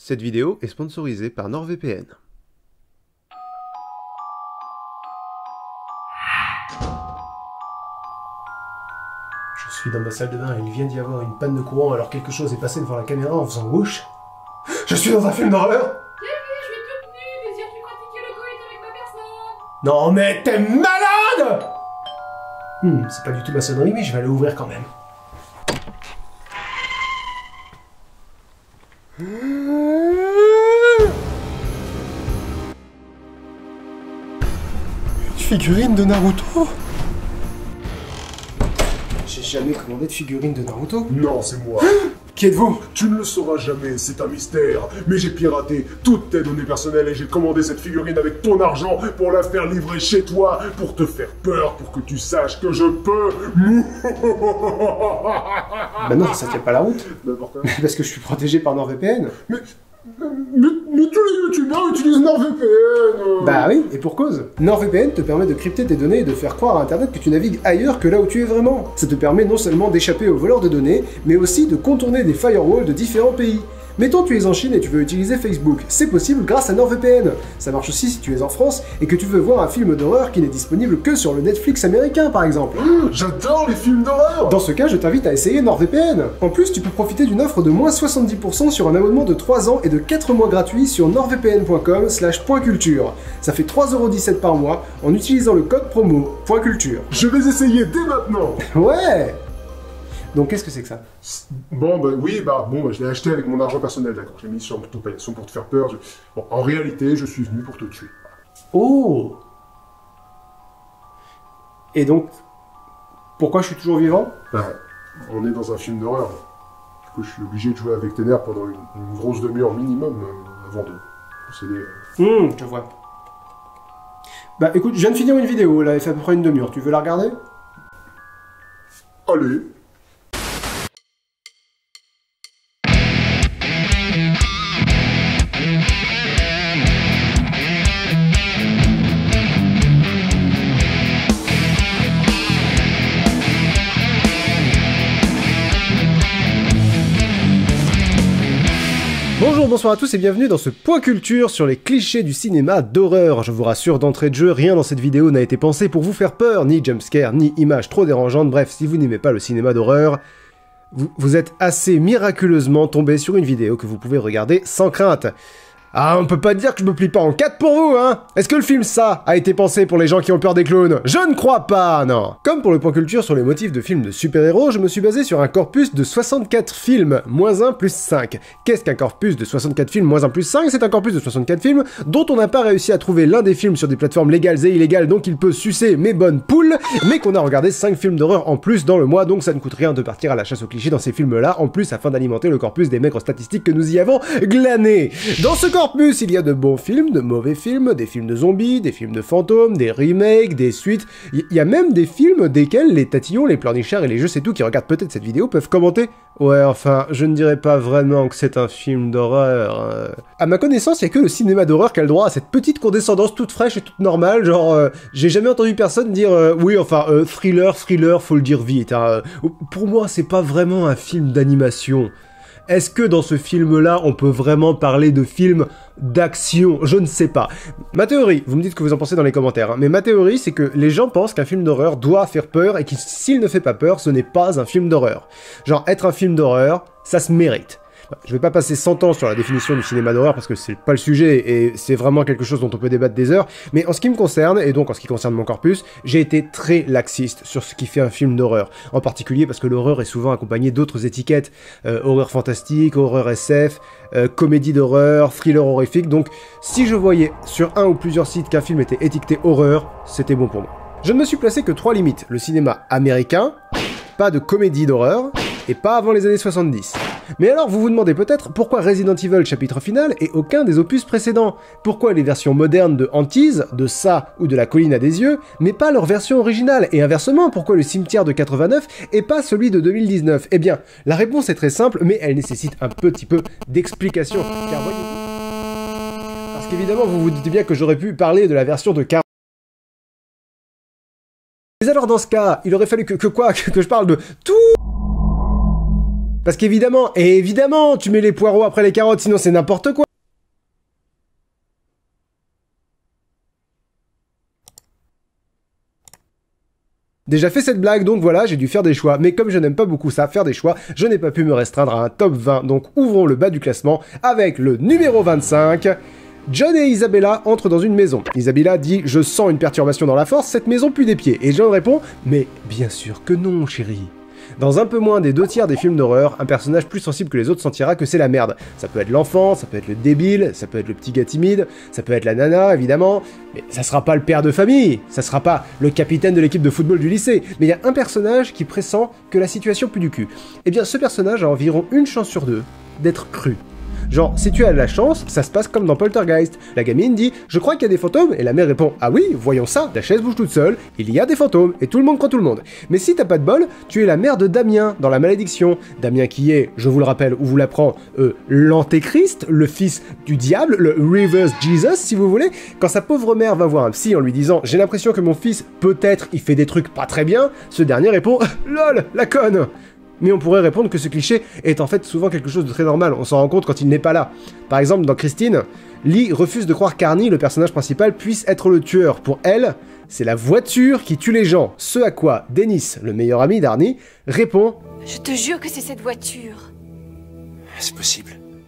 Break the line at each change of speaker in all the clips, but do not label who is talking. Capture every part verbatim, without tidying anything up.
Cette vidéo est sponsorisée par NordVPN.
Je suis dans ma salle de bain et il vient d'y avoir une panne de courant alors quelque chose est passé devant la caméra en faisant whoosh. Je suis dans un film d'horreur.
Kevin, je suis toute nue, désires-tu pratiquer le coït avec ma personne?
Non mais t'es malade. Hmm, c'est pas du tout ma sonnerie mais je vais aller ouvrir quand même. Une figurine de Naruto? J'ai jamais commandé de figurine de Naruto.
Non, c'est moi.
Qui êtes-vous?
Tu ne le sauras jamais, c'est un mystère. Mais j'ai piraté toutes tes données personnelles et j'ai commandé cette figurine avec ton argent pour la faire livrer chez toi, pour te faire peur, pour que tu saches que je peux.
Bah non, ça tient pas la route.
Bah pourquoi?
Parce que je suis protégé par NordVPN.
Mais, mais, mais tous les youtubeurs utilisent NordVPN.
Bah oui, et pour cause. NordVPN te permet de crypter tes données et de faire croire à Internet que tu navigues ailleurs que là où tu es vraiment. Ça te permet non seulement d'échapper aux voleurs de données, mais aussi de contourner des firewalls de différents pays. Mettons tu es en Chine et tu veux utiliser Facebook, c'est possible grâce à NordVPN. Ça marche aussi si tu es en France et que tu veux voir un film d'horreur qui n'est disponible que sur le Netflix américain par exemple.
Mmh, j'adore les films d'horreur.
Dans ce cas, je t'invite à essayer NordVPN. En plus, tu peux profiter d'une offre de moins soixante-dix pour cent sur un abonnement de trois ans et de quatre mois gratuits sur nordvpn point com slash point culture. Ça fait trois euros dix-sept par mois en utilisant le code promo point culture.
Je vais essayer dès maintenant.
Ouais. Donc qu'est-ce que c'est que ça?
Bon, bah oui, bah bon, bah, je l'ai acheté avec mon argent personnel, d'accord. J'ai mis sur ton paillasson pour te faire peur. Je... Bon, en réalité, je suis venu pour te tuer.
Oh. Et donc, pourquoi je suis toujours vivant?
Bah, on est dans un film d'horreur. Du coup, je suis obligé de jouer avec tes nerfs pendant une, une grosse demi-heure minimum euh, avant de procéder. Euh...
Hum, je vois. Bah écoute, je viens de finir une vidéo, là, elle fait à peu près une demi-heure. Tu veux la regarder?
Allez.
Bonjour, bonsoir à tous et bienvenue dans ce point culture sur les clichés du cinéma d'horreur. Je vous rassure d'entrée de jeu, rien dans cette vidéo n'a été pensé pour vous faire peur, ni jumpscare, ni images trop dérangeantes. Bref, si vous n'aimez pas le cinéma d'horreur, vous, vous êtes assez miraculeusement tombé sur une vidéo que vous pouvez regarder sans crainte. Ah, on peut pas dire que je me plie pas en quatre pour vous, hein? Est-ce que le film Ça a été pensé pour les gens qui ont peur des clowns? Je ne crois pas, non! Comme pour le point culture sur les motifs de films de super-héros, je me suis basé sur un corpus de soixante-quatre films, moins un plus cinq. Qu'est-ce qu'un corpus de soixante-quatre films, moins un plus cinq? C'est un corpus de soixante-quatre films dont on n'a pas réussi à trouver l'un des films sur des plateformes légales et illégales, donc il peut sucer mes bonnes poules, mais qu'on a regardé cinq films d'horreur en plus dans le mois, donc ça ne coûte rien de partir à la chasse aux clichés dans ces films-là, en plus afin d'alimenter le corpus des maigres statistiques que nous y avons glané. Dans ce corpus, plus, il y a de bons films, de mauvais films, des films de zombies, des films de fantômes, des remakes, des suites. Il y a même des films desquels les tatillons, les pleurnichers et les jeux c'est tout qui regardent peut-être cette vidéo peuvent commenter. Ouais, enfin, je ne dirais pas vraiment que c'est un film d'horreur. Euh... À ma connaissance, il y a que le cinéma d'horreur qui a le droit à cette petite condescendance toute fraîche et toute normale, genre, euh, j'ai jamais entendu personne dire euh, oui, enfin, euh, thriller, thriller, faut le dire vite. Hein. Pour moi, c'est pas vraiment un film d'animation. Est-ce que dans ce film-là, on peut vraiment parler de film d'action? Je ne sais pas. Ma théorie, vous me dites ce que vous en pensez dans les commentaires, hein, mais ma théorie, c'est que les gens pensent qu'un film d'horreur doit faire peur et que s'il ne fait pas peur, ce n'est pas un film d'horreur. Genre, être un film d'horreur, ça se mérite. Je vais pas passer cent ans sur la définition du cinéma d'horreur parce que c'est pas le sujet et c'est vraiment quelque chose dont on peut débattre des heures, mais en ce qui me concerne, et donc en ce qui concerne mon corpus, j'ai été très laxiste sur ce qui fait un film d'horreur, en particulier parce que l'horreur est souvent accompagnée d'autres étiquettes, euh, horreur fantastique, horreur S F, euh, comédie d'horreur, thriller horrifique, donc si je voyais sur un ou plusieurs sites qu'un film était étiqueté horreur, c'était bon pour moi. Je ne me suis placé que trois limites, le cinéma américain, pas de comédie d'horreur, et pas avant les années soixante-dix. Mais alors vous vous demandez peut-être pourquoi Resident Evil chapitre final et aucun des opus précédents? Pourquoi les versions modernes de Hantise, de Ça ou de La Colline à des yeux, mais pas leur version originale? Et inversement, pourquoi le Cimetière de quatre-vingt-neuf et pas celui de deux mille dix-neuf? Eh bien, la réponse est très simple, mais elle nécessite un petit peu d'explication. Car voyez-vous... Parce qu'évidemment, vous vous doutez bien que j'aurais pu parler de la version de quarante... Mais alors dans ce cas, il aurait fallu que, que quoi que, que je parle de tout... Parce qu'évidemment, et évidemment, tu mets les poireaux après les carottes, sinon c'est n'importe quoi. Déjà fait cette blague, donc voilà, j'ai dû faire des choix. Mais comme je n'aime pas beaucoup ça, faire des choix, je n'ai pas pu me restreindre à un top vingt. Donc ouvrons le bas du classement avec le numéro vingt-cinq. John et Isabella entrent dans une maison. Isabella dit « Je sens une perturbation dans la force, cette maison pue des pieds ». Et John répond « Mais bien sûr que non, chérie ». Dans un peu moins des deux tiers des films d'horreur, un personnage plus sensible que les autres sentira que c'est la merde. Ça peut être l'enfant, ça peut être le débile, ça peut être le petit gars timide, ça peut être la nana, évidemment, mais ça sera pas le père de famille, ça sera pas le capitaine de l'équipe de football du lycée, mais il y a un personnage qui pressent que la situation pue du cul. Eh bien, ce personnage a environ une chance sur deux d'être cru. Genre, si tu as de la chance, ça se passe comme dans Poltergeist. La gamine dit « Je crois qu'il y a des fantômes » et la mère répond « Ah oui, voyons ça, la chaise bouge toute seule, il y a des fantômes, et tout le monde croit tout le monde. » Mais si t'as pas de bol, tu es la mère de Damien dans La Malédiction. Damien qui est, je vous le rappelle, ou vous l'apprend, euh, l'antéchrist, le fils du diable, le reverse Jesus si vous voulez. Quand sa pauvre mère va voir un psy en lui disant « J'ai l'impression que mon fils, peut-être, il fait des trucs pas très bien », ce dernier répond « Lol, la conne !» Mais on pourrait répondre que ce cliché est en fait souvent quelque chose de très normal, on s'en rend compte quand il n'est pas là. Par exemple, dans Christine, Lee refuse de croire qu'Arnie, le personnage principal, puisse être le tueur. Pour elle, c'est la voiture qui tue les gens. Ce à quoi Dennis, le meilleur ami d'Arnie, répond «
Je te jure que c'est cette voiture. »
C'est possible.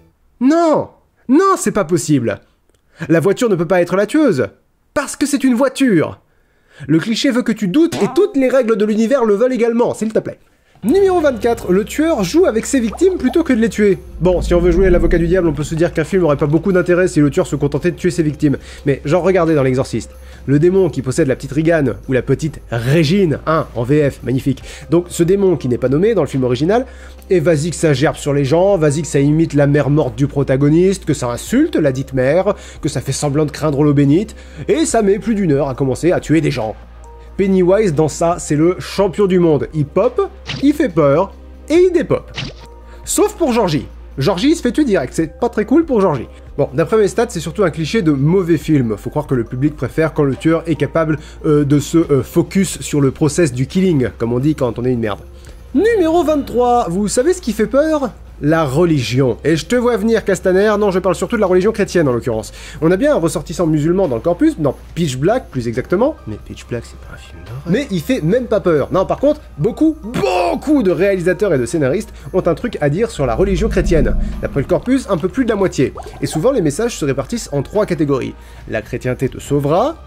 Non, non, c'est pas possible. La voiture ne peut pas être la tueuse, parce que c'est une voiture. Le cliché veut que tu doutes et toutes les règles de l'univers le veulent également, s'il te plaît. Numéro vingt-quatre, le tueur joue avec ses victimes plutôt que de les tuer. Bon, si on veut jouer l'avocat du diable, on peut se dire qu'un film aurait pas beaucoup d'intérêt si le tueur se contentait de tuer ses victimes. Mais genre regardez dans l'Exorciste, le démon qui possède la petite Regan, ou la petite Régine, hein, en V F, magnifique. Donc ce démon qui n'est pas nommé dans le film original, et vas-y que ça gerbe sur les gens, vas-y que ça imite la mère morte du protagoniste, que ça insulte la dite mère, que ça fait semblant de craindre l'eau bénite, et ça met plus d'une heure à commencer à tuer des gens. Pennywise, dans ça, c'est le champion du monde. Il pop, il fait peur, et il dépop. Sauf pour Georgie. Georgie, il se fait tuer direct, c'est pas très cool pour Georgie. Bon, d'après mes stats, c'est surtout un cliché de mauvais film. Faut croire que le public préfère quand le tueur est capable euh, de se euh, focus sur le process du killing, comme on dit quand on est une merde. Numéro vingt-trois, vous savez ce qui fait peur ? La religion. Et je te vois venir, Castaner, non, je parle surtout de la religion chrétienne en l'occurrence. On a bien un ressortissant musulman dans le corpus, dans Pitch Black plus exactement, mais Pitch Black c'est pas un film d'horreur. Mais il fait même pas peur. Non, par contre, beaucoup, beaucoup de réalisateurs et de scénaristes ont un truc à dire sur la religion chrétienne. D'après le corpus, un peu plus de la moitié. Et souvent les messages se répartissent en trois catégories. La chrétienté te sauvera,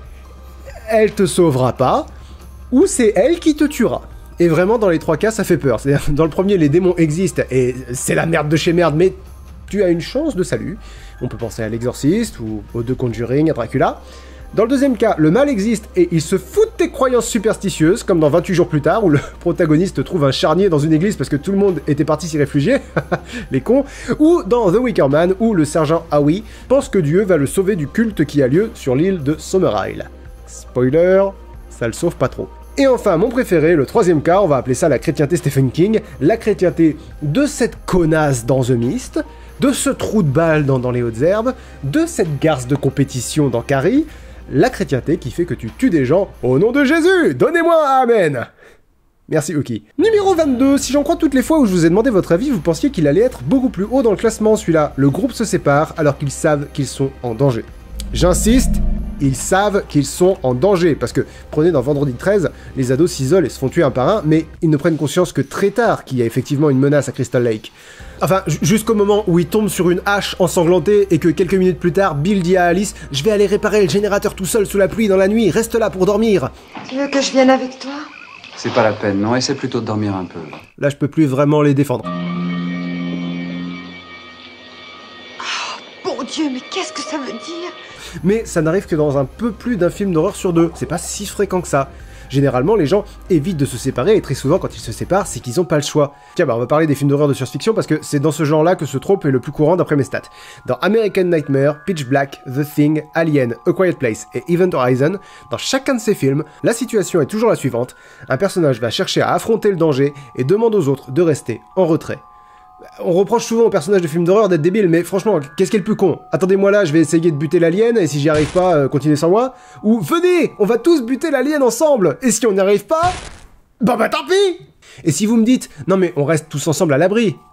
elle te sauvera pas, ou c'est elle qui te tuera. Et vraiment, dans les trois cas, ça fait peur. C'est-à-dire, dans le premier, les démons existent, et c'est la merde de chez merde, mais tu as une chance de salut. On peut penser à l'Exorciste, ou aux deux Conjuring, à Dracula. Dans le deuxième cas, le mal existe, et il se fout de tes croyances superstitieuses, comme dans vingt-huit jours plus tard, où le protagoniste trouve un charnier dans une église parce que tout le monde était parti s'y réfugier, les cons, ou dans The Wicker Man, où le sergent Howie pense que Dieu va le sauver du culte qui a lieu sur l'île de Summerisle. Spoiler, ça le sauve pas trop. Et enfin, mon préféré, le troisième cas, on va appeler ça la chrétienté Stephen King, la chrétienté de cette connasse dans The Mist, de ce trou de balle dans Dans les hautes herbes, de cette garce de compétition dans Carrie, la chrétienté qui fait que tu tues des gens au nom de Jésus. Donnez-moi un amen. Merci Uki. Numéro vingt-deux, si j'en crois toutes les fois où je vous ai demandé votre avis, vous pensiez qu'il allait être beaucoup plus haut dans le classement, celui-là. Le groupe se sépare alors qu'ils savent qu'ils sont en danger. J'insiste, ils savent qu'ils sont en danger, parce que, prenez dans Vendredi treize, les ados s'isolent et se font tuer un par un, mais ils ne prennent conscience que très tard qu'il y a effectivement une menace à Crystal Lake. Enfin, jusqu'au moment où ils tombent sur une hache ensanglantée et que quelques minutes plus tard, Bill dit à Alice « Je vais aller réparer le générateur tout seul sous la pluie dans la nuit, reste là pour dormir !»
Tu veux que je vienne avec toi ?
C'est pas la peine, non, essaie plutôt de dormir un peu.
Là, je peux plus vraiment les défendre.
Bon Dieu, mais qu'est-ce que ça veut dire ?
Mais ça n'arrive que dans un peu plus d'un film d'horreur sur deux, c'est pas si fréquent que ça. Généralement, les gens évitent de se séparer, et très souvent, quand ils se séparent, c'est qu'ils ont pas le choix. Tiens, bah on va parler des films d'horreur de science-fiction, parce que c'est dans ce genre-là que ce trope est le plus courant d'après mes stats. Dans American Nightmare, Pitch Black, The Thing, Alien, A Quiet Place et Event Horizon, dans chacun de ces films, la situation est toujours la suivante. Un personnage va chercher à affronter le danger, et demande aux autres de rester en retrait. On reproche souvent aux personnages de films d'horreur d'être débiles, mais franchement, qu'est-ce qui est le plus con ? Attendez-moi là, je vais essayer de buter l'alien, et si j'y arrive pas, euh, continuez sans moi. Ou venez, on va tous buter l'alien ensemble, et si on n'y arrive pas, bah bah tant pis. Et si vous me dites, non mais on reste tous ensemble à l'abri,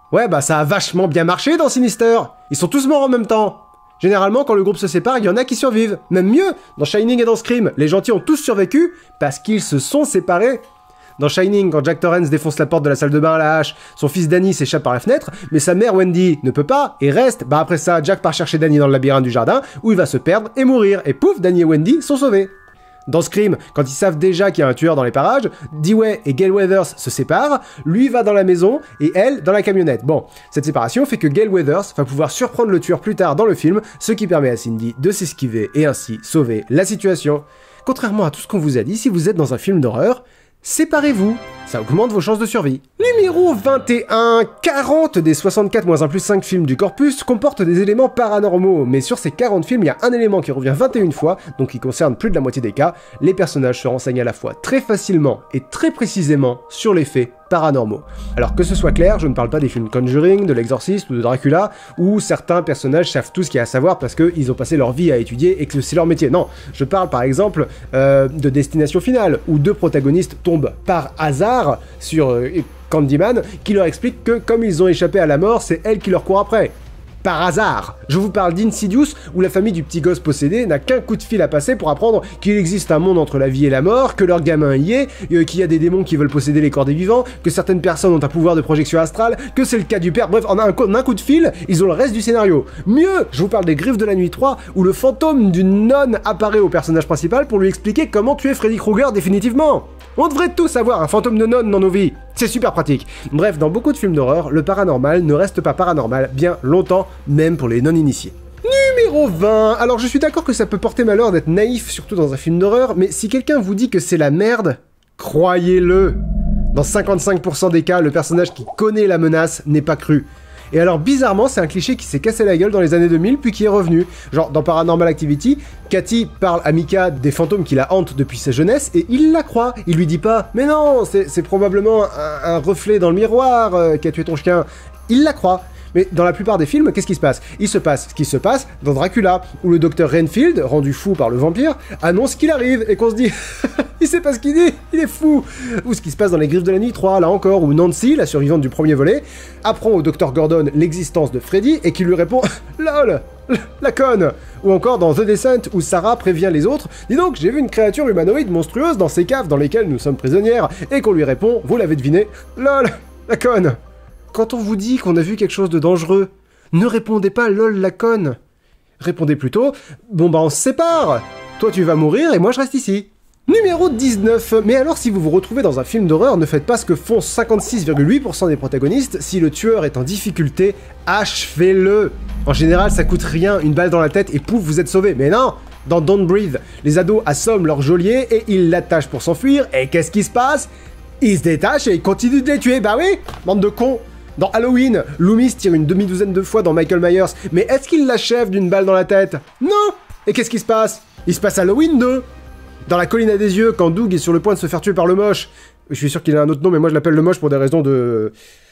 Ouais, bah ça a vachement bien marché dans Sinister. Ils sont tous morts en même temps. Généralement, quand le groupe se sépare, il y en a qui survivent. Même mieux, dans Shining et dans Scream, les gentils ont tous survécu parce qu'ils se sont séparés. Dans Shining, quand Jack Torrance défonce la porte de la salle de bain à la hache, son fils Danny s'échappe par la fenêtre, mais sa mère Wendy ne peut pas et reste. Bah après ça, Jack part chercher Danny dans le labyrinthe du jardin, où il va se perdre et mourir, et pouf, Danny et Wendy sont sauvés. Dans Scream, quand ils savent déjà qu'il y a un tueur dans les parages, Dewey et Gale Weathers se séparent, lui va dans la maison et elle dans la camionnette. Bon, cette séparation fait que Gale Weathers va pouvoir surprendre le tueur plus tard dans le film, ce qui permet à Cindy de s'esquiver et ainsi sauver la situation. Contrairement à tout ce qu'on vous a dit, si vous êtes dans un film d'horreur, séparez-vous, ça augmente vos chances de survie. Numéro vingt et un, quarante des soixante-quatre moins un plus cinq films du corpus comportent des éléments paranormaux, mais sur ces quarante films, il y a un élément qui revient vingt et une fois, donc qui concerne plus de la moitié des cas. Les personnages se renseignent à la fois très facilement et très précisément sur les faits paranormaux. Alors que ce soit clair, je ne parle pas des films Conjuring, de l'Exorciste ou de Dracula, où certains personnages savent tout ce qu'il y a à savoir parce qu'ils ont passé leur vie à étudier et que c'est leur métier. Non, je parle par exemple euh, de Destination Finale, où deux protagonistes tombent par hasard sur euh, Candyman, qui leur explique que comme ils ont échappé à la mort, c'est elle qui leur court après. Par hasard. Je vous parle d'Insidious, où la famille du petit gosse possédé n'a qu'un coup de fil à passer pour apprendre qu'il existe un monde entre la vie et la mort, que leur gamin y est, euh, qu'il y a des démons qui veulent posséder les corps des vivants, que certaines personnes ont un pouvoir de projection astrale, que c'est le cas du père. Bref, en un, coup, en un coup de fil, ils ont le reste du scénario. Mieux, je vous parle des Griffes de la Nuit trois, où le fantôme d'une nonne apparaît au personnage principal pour lui expliquer comment tuer Freddy Krueger définitivement. On devrait tous avoir un fantôme de nonne dans nos vies. C'est super pratique. Bref, dans beaucoup de films d'horreur, le paranormal ne reste pas paranormal bien longtemps, même pour les non-initiés. Numéro vingt. Alors je suis d'accord que ça peut porter malheur d'être naïf, surtout dans un film d'horreur, mais si quelqu'un vous dit que c'est la merde, croyez-le. Dans cinquante-cinq pour cent des cas, le personnage qui connaît la menace n'est pas cru. Et alors bizarrement, c'est un cliché qui s'est cassé la gueule dans les années deux mille puis qui est revenu. Genre dans Paranormal Activity, Cathy parle à Micah des fantômes qui la hantent depuis sa jeunesse et il la croit. Il lui dit pas « Mais non, c'est probablement un, un reflet dans le miroir euh, qui a tué ton chien ». Il la croit. Mais dans la plupart des films, qu'est-ce qui se passe? Il se passe ce qui se passe dans Dracula, où le docteur Renfield, rendu fou par le vampire, annonce qu'il arrive et qu'on se dit « Il sait pas ce qu'il dit, il est fou !» Ou ce qui se passe dans Les Griffes de la Nuit trois, là encore, où Nancy, la survivante du premier volet, apprend au docteur Gordon l'existence de Freddy et qui lui répond « Lol, la conne !» Ou encore dans The Descent, où Sarah prévient les autres « Dis donc, j'ai vu une créature humanoïde monstrueuse dans ces caves dans lesquelles nous sommes prisonnières !» et qu'on lui répond « Vous l'avez deviné, lol, la conne !» Quand on vous dit qu'on a vu quelque chose de dangereux, ne répondez pas « lol la conne ». Répondez plutôt « bon bah on se sépare, toi tu vas mourir et moi je reste ici ». Numéro dix-neuf. Mais alors si vous vous retrouvez dans un film d'horreur, ne faites pas ce que font cinquante-six virgule huit pour cent des protagonistes. Si le tueur est en difficulté, achevez-le. En général ça coûte rien, une balle dans la tête et pouf vous êtes sauvé. Mais non, dans Don't Breathe, les ados assomment leur geôlier et ils l'attachent pour s'enfuir. Et qu'est-ce qui se passe? Ils se détachent et ils continuent de les tuer. Bah oui, bande de cons. Dans Halloween, Loomis tire une demi-douzaine de fois dans Michael Myers, mais est-ce qu'il l'achève d'une balle dans la tête? Non. Et qu'est-ce qui se passe? Il se passe Halloween deux. Dans La Colline à des yeux, quand Doug est sur le point de se faire tuer par le moche, je suis sûr qu'il a un autre nom, mais moi je l'appelle le moche pour des raisons de...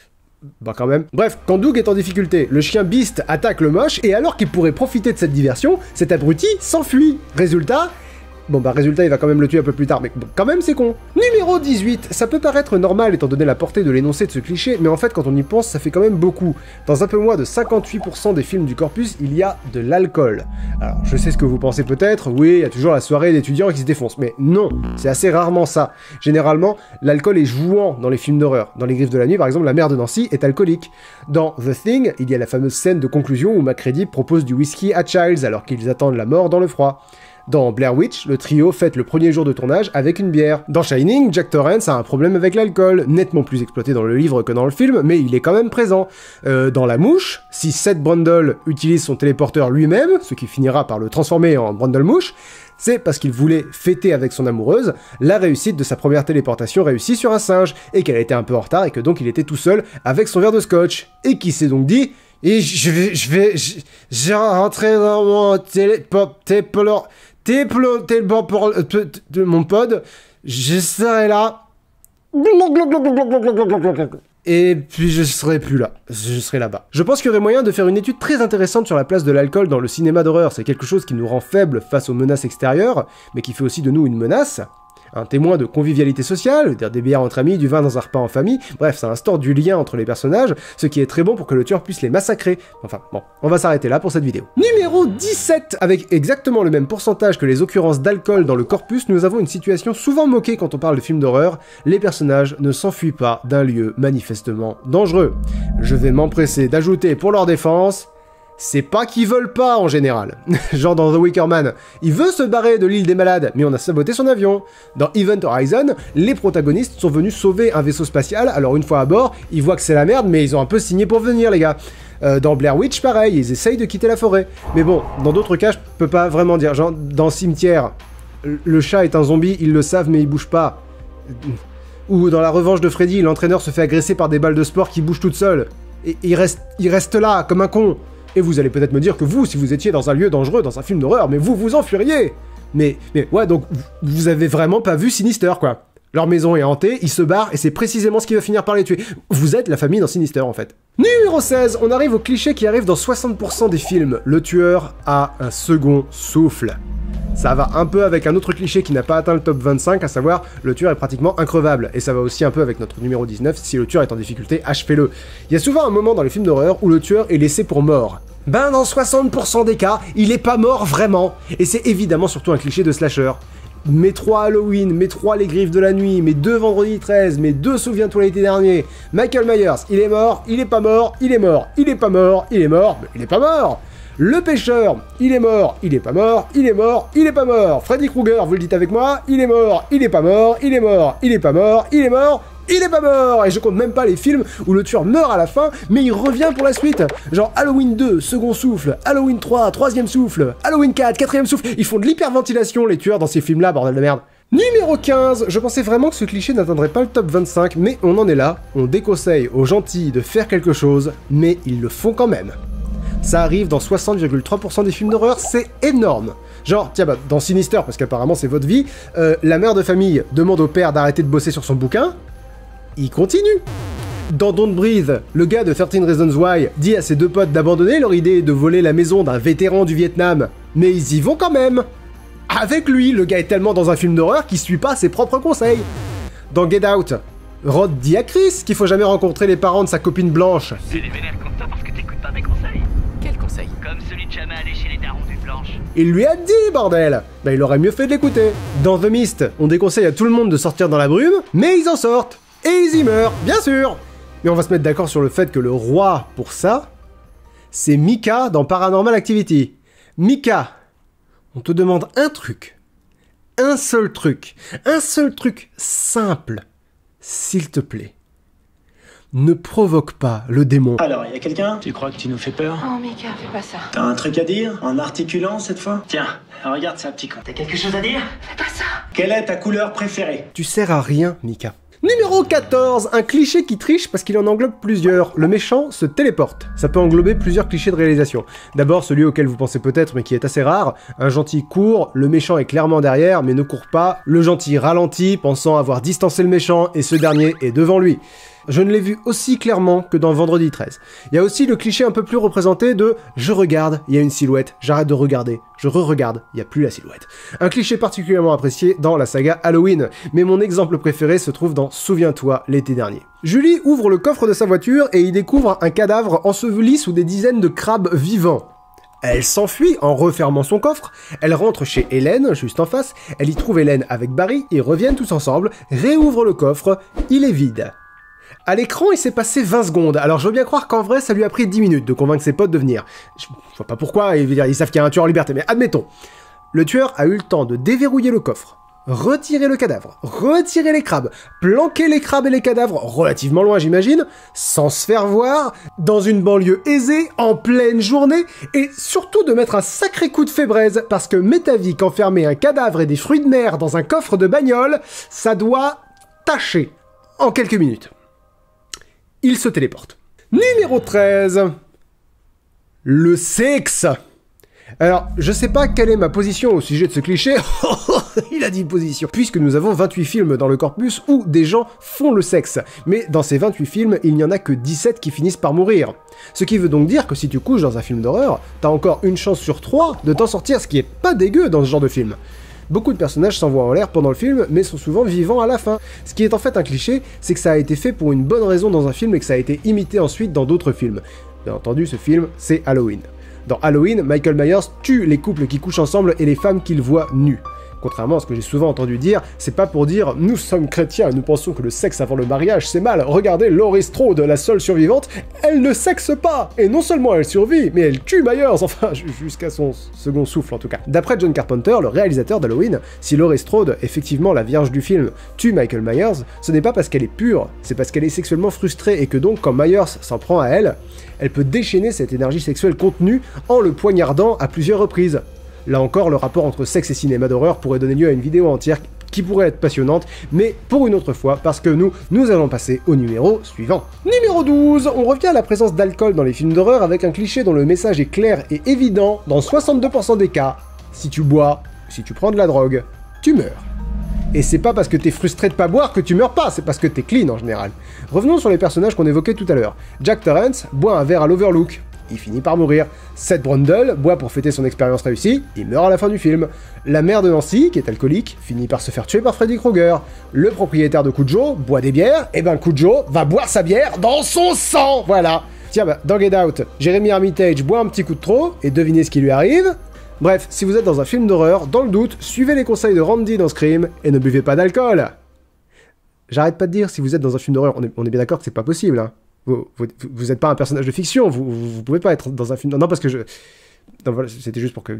Bah quand même. Bref, quand Doug est en difficulté, le chien Beast attaque le moche, et alors qu'il pourrait profiter de cette diversion, cet abruti s'enfuit. Résultat... Bon bah résultat il va quand même le tuer un peu plus tard, mais bon, quand même c'est con. Numéro dix-huit, ça peut paraître normal étant donné la portée de l'énoncé de ce cliché, mais en fait quand on y pense ça fait quand même beaucoup. Dans un peu moins de cinquante-huit pour cent des films du corpus, il y a de l'alcool. Alors je sais ce que vous pensez peut-être, oui il y a toujours la soirée d'étudiants qui se défoncent, mais non, c'est assez rarement ça. Généralement, l'alcool est jouant dans les films d'horreur. Dans Les Griffes de la Nuit par exemple, la mère de Nancy est alcoolique. Dans The Thing, il y a la fameuse scène de conclusion où MacReady propose du whisky à Childs alors qu'ils attendent la mort dans le froid. Dans Blair Witch, le trio fête le premier jour de tournage avec une bière. Dans Shining, Jack Torrance a un problème avec l'alcool, nettement plus exploité dans le livre que dans le film, mais il est quand même présent. Euh, dans La Mouche, si Seth Brundle utilise son téléporteur lui-même, ce qui finira par le transformer en Brundle-mouche, c'est parce qu'il voulait fêter avec son amoureuse la réussite de sa première téléportation réussie sur un singe, et qu'elle était un peu en retard et que donc il était tout seul avec son verre de scotch, et qui s'est donc dit... Et je vais... je vais... je vais rentrer dans mon téléporteur... T'es t'es le bon pour de mon pod, je serai là. Et puis je serai plus là, je serai là-bas. Je pense qu'il y aurait moyen de faire une étude très intéressante sur la place de l'alcool dans le cinéma d'horreur. C'est quelque chose qui nous rend faibles face aux menaces extérieures, mais qui fait aussi de nous une menace. un témoin de convivialité sociale, dire des bières entre amis, du vin dans un repas en famille, bref, ça instaure du lien entre les personnages, ce qui est très bon pour que le tueur puisse les massacrer. Enfin, bon, on va s'arrêter là pour cette vidéo. Numéro dix-sept. Avec exactement le même pourcentage que les occurrences d'alcool dans le corpus, nous avons une situation souvent moquée quand on parle de films d'horreur, les personnages ne s'enfuient pas d'un lieu manifestement dangereux. Je vais m'empresser d'ajouter pour leur défense, c'est pas qu'ils veulent pas en général. Genre dans The Wicker Man, il veut se barrer de l'île des malades, mais on a saboté son avion. Dans Event Horizon, les protagonistes sont venus sauver un vaisseau spatial, alors une fois à bord, ils voient que c'est la merde, mais ils ont un peu signé pour venir les gars. Euh, dans Blair Witch, pareil, ils essayent de quitter la forêt. Mais bon, dans d'autres cas, je peux pas vraiment dire, genre dans Cimetière, le chat est un zombie, ils le savent mais il bouge pas. Ou dans La Revanche de Freddy, l'entraîneur se fait agresser par des balles de sport qui bougent toutes seules. Et il reste, il reste là, comme un con. Et vous allez peut-être me dire que vous, si vous étiez dans un lieu dangereux, dans un film d'horreur, mais vous vous enfuiriez. Mais, mais ouais, donc vous avez vraiment pas vu Sinister, quoi. Leur maison est hantée, ils se barrent, et c'est précisément ce qui va finir par les tuer. Vous êtes la famille dans Sinister, en fait. Numéro seize, on arrive au cliché qui arrive dans soixante pour cent des films. Le tueur a un second souffle. Ça va un peu avec un autre cliché qui n'a pas atteint le top vingt-cinq, à savoir le tueur est pratiquement increvable. Et ça va aussi un peu avec notre numéro dix-neuf, si le tueur est en difficulté, achevez-le. Il y a souvent un moment dans les films d'horreur où le tueur est laissé pour mort. Ben dans soixante pour cent des cas, il est pas mort vraiment. Et c'est évidemment surtout un cliché de slasher. Mes trois Halloween, mes trois Les Griffes de la Nuit, mes deux Vendredi treize, mes deux Souviens-toi l'été dernier. Michael Myers, il est mort, il est pas mort, il est mort, il est pas mort, il est mort, mais il est pas mort. Le pêcheur, il est mort, il est pas mort, il est mort, il est pas mort. Freddy Krueger, vous le dites avec moi, il est mort, il est pas mort, il est mort, il est pas mort, il est mort, il est pas mort. Et je compte même pas les films où le tueur meurt à la fin, mais il revient pour la suite. Genre Halloween deux, second souffle, Halloween trois, troisième souffle, Halloween quatre, quatrième souffle. Ils font de l'hyperventilation les tueurs dans ces films-là, bordel de merde. Numéro quinze, je pensais vraiment que ce cliché n'atteindrait pas le top vingt-cinq, mais on en est là. On déconseille aux gentils de faire quelque chose, mais ils le font quand même. Ça arrive dans soixante virgule trois pour cent des films d'horreur, c'est énorme. Genre, tiens, bah, dans Sinister, parce qu'apparemment c'est votre vie, euh, la mère de famille demande au père d'arrêter de bosser sur son bouquin, il continue. Dans Don't Breathe, le gars de thirteen Reasons Why dit à ses deux potes d'abandonner leur idée de voler la maison d'un vétéran du Vietnam, mais ils y vont quand même. Avec lui, le gars est tellement dans un film d'horreur qu'il suit pas ses propres conseils. Dans Get Out, Rod dit à Chris qu'il faut jamais rencontrer les parents de sa copine blanche.
Tu les vénères comme ça parce que t'écoutes pas mes conseils.
Quel conseil?
Comme celui de jamais aller chez les darons du blanche.
Il lui a dit, bordel. Bah il aurait mieux fait de l'écouter. Dans The Mist, on déconseille à tout le monde de sortir dans la brume, mais ils en sortent. Et ils y meurent, bien sûr. Mais on va se mettre d'accord sur le fait que le roi pour ça, c'est Micah dans Paranormal Activity. Micah, on te demande un truc. Un seul truc. Un seul truc simple. S'il te plaît. Ne provoque pas le démon.
Alors, y a quelqu'un?
Tu crois que tu nous fais peur?
Oh, Mika, fais pas ça.
T'as un truc à dire? En articulant cette fois?
Tiens, regarde ça, petit con. T'as quelque chose à dire?
Fais pas ça.
Quelle est ta couleur préférée?
Tu sers à rien, Micah. Numéro quatorze, un cliché qui triche parce qu'il en englobe plusieurs. Le méchant se téléporte. Ça peut englober plusieurs clichés de réalisation. D'abord, celui auquel vous pensez peut-être, mais qui est assez rare. Un gentil court, le méchant est clairement derrière, mais ne court pas. Le gentil ralentit, pensant avoir distancé le méchant, et ce dernier est devant lui. Je ne l'ai vu aussi clairement que dans Vendredi treize. Il y a aussi le cliché un peu plus représenté de « je regarde, il y a une silhouette, j'arrête de regarder, je re-regarde, il n'y a plus la silhouette ». Un cliché particulièrement apprécié dans la saga Halloween, mais mon exemple préféré se trouve dans Souviens-toi l'été dernier. Julie ouvre le coffre de sa voiture et y découvre un cadavre enseveli sous des dizaines de crabes vivants. Elle s'enfuit en refermant son coffre, elle rentre chez Hélène, juste en face, elle y trouve Hélène avec Barry, ils reviennent tous ensemble, réouvrent le coffre, il est vide. À l'écran, il s'est passé vingt secondes, alors je veux bien croire qu'en vrai, ça lui a pris dix minutes de convaincre ses potes de venir. Je vois pas pourquoi, ils savent qu'il y a un tueur en liberté, mais admettons. Le tueur a eu le temps de déverrouiller le coffre, retirer le cadavre, retirer les crabes, planquer les crabes et les cadavres relativement loin, j'imagine, sans se faire voir, dans une banlieue aisée, en pleine journée, et surtout de mettre un sacré coup de fébraise, parce que m'est avis qu'enfermer un cadavre et des fruits de mer dans un coffre de bagnole, ça doit tâcher en quelques minutes. Il se téléporte. Numéro treize. Le sexe. Alors, je sais pas quelle est ma position au sujet de ce cliché. Il a dit position. Puisque nous avons vingt-huit films dans le corpus où des gens font le sexe. Mais dans ces vingt-huit films, il n'y en a que dix-sept qui finissent par mourir. Ce qui veut donc dire que si tu couches dans un film d'horreur, t'as encore une chance sur trois de t'en sortir, ce qui est pas dégueu dans ce genre de film. Beaucoup de personnages s'envoient en l'air pendant le film, mais sont souvent vivants à la fin. Ce qui est en fait un cliché, c'est que ça a été fait pour une bonne raison dans un film et que ça a été imité ensuite dans d'autres films. Bien entendu, ce film, c'est Halloween. Dans Halloween, Michael Myers tue les couples qui couchent ensemble et les femmes qu'il voit nues. Contrairement à ce que j'ai souvent entendu dire, c'est pas pour dire « nous sommes chrétiens et nous pensons que le sexe avant le mariage c'est mal, regardez Laurie Strode, la seule survivante, elle ne sexe pas, et non seulement elle survit, mais elle tue Myers, enfin jusqu'à son second souffle en tout cas ». D'après John Carpenter, le réalisateur d'Halloween, si Laurie Strode, effectivement la vierge du film, tue Michael Myers, ce n'est pas parce qu'elle est pure, c'est parce qu'elle est sexuellement frustrée et que donc quand Myers s'en prend à elle, elle peut déchaîner cette énergie sexuelle contenue en le poignardant à plusieurs reprises. Là encore, le rapport entre sexe et cinéma d'horreur pourrait donner lieu à une vidéo entière qui pourrait être passionnante, mais pour une autre fois, parce que nous, nous allons passer au numéro suivant. Numéro douze, on revient à la présence d'alcool dans les films d'horreur avec un cliché dont le message est clair et évident dans soixante-deux pour cent des cas. Si tu bois, si tu prends de la drogue, tu meurs. Et c'est pas parce que t'es frustré de pas boire que tu meurs pas, c'est parce que t'es clean en général. Revenons sur les personnages qu'on évoquait tout à l'heure. Jack Torrance boit un verre à l'Overlook. Il finit par mourir. Seth Brundle boit pour fêter son expérience réussie, il meurt à la fin du film. La mère de Nancy, qui est alcoolique, finit par se faire tuer par Freddy Krueger. Le propriétaire de Cujo boit des bières, et ben Cujo va boire sa bière dans son sang, voilà. Tiens bah, dans Get Out, Jeremy Armitage boit un petit coup de trop, et devinez ce qui lui arrive. Bref, si vous êtes dans un film d'horreur, dans le doute, suivez les conseils de Randy dans Scream, et ne buvez pas d'alcool. J'arrête pas de dire, si vous êtes dans un film d'horreur, on est, on est bien d'accord que c'est pas possible, hein. Vous, vous, vous êtes pas un personnage de fiction, vous, vous, vous pouvez pas être dans un film... Non, parce que je... Non, voilà, c'était juste pour que...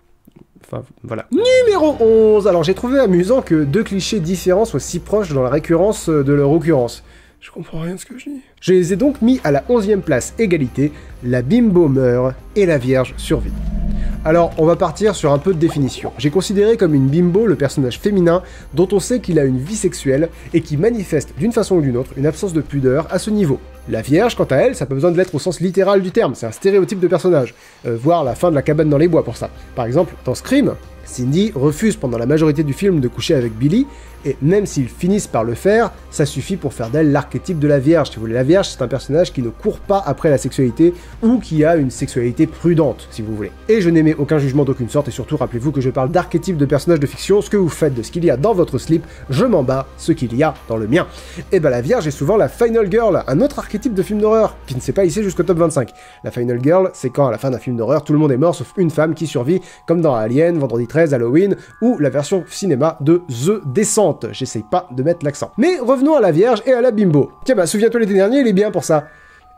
Enfin, voilà. Numéro onze. Alors, j'ai trouvé amusant que deux clichés différents soient si proches dans la récurrence de leur occurrence. Je comprends rien de ce que je dis. Je les ai donc mis à la onzième place, égalité, la bimbo meurt et la vierge survit. Alors, on va partir sur un peu de définition. J'ai considéré comme une bimbo le personnage féminin dont on sait qu'il a une vie sexuelle et qui manifeste d'une façon ou d'une autre une absence de pudeur à ce niveau. La vierge, quant à elle, ça n'a pas besoin de l'être au sens littéral du terme, c'est un stéréotype de personnage. Euh, voir la fin de la cabane dans les bois pour ça. Par exemple, dans Scream, Cindy refuse pendant la majorité du film de coucher avec Billy, et même s'ils finissent par le faire, ça suffit pour faire d'elle l'archétype de la Vierge. Si vous voulez, la Vierge, c'est un personnage qui ne court pas après la sexualité, ou qui a une sexualité prudente, si vous voulez. Et je n'émets aucun jugement d'aucune sorte, et surtout, rappelez-vous que je parle d'archétype de personnage de fiction, ce que vous faites de ce qu'il y a dans votre slip, je m'en bats ce qu'il y a dans le mien. Et bah la Vierge est souvent la Final Girl, un autre archétype de film d'horreur, qui ne s'est pas hissé jusqu'au top vingt-cinq. La Final Girl, c'est quand à la fin d'un film d'horreur, tout le monde est mort, sauf une femme qui survit, comme dans Alien, Vendredi treize, Halloween, ou la version cinéma de The Descent. J'essaye pas de mettre l'accent. Mais revenons à la Vierge et à la bimbo. Tiens bah, Souviens-toi l'été dernier, il est bien pour ça.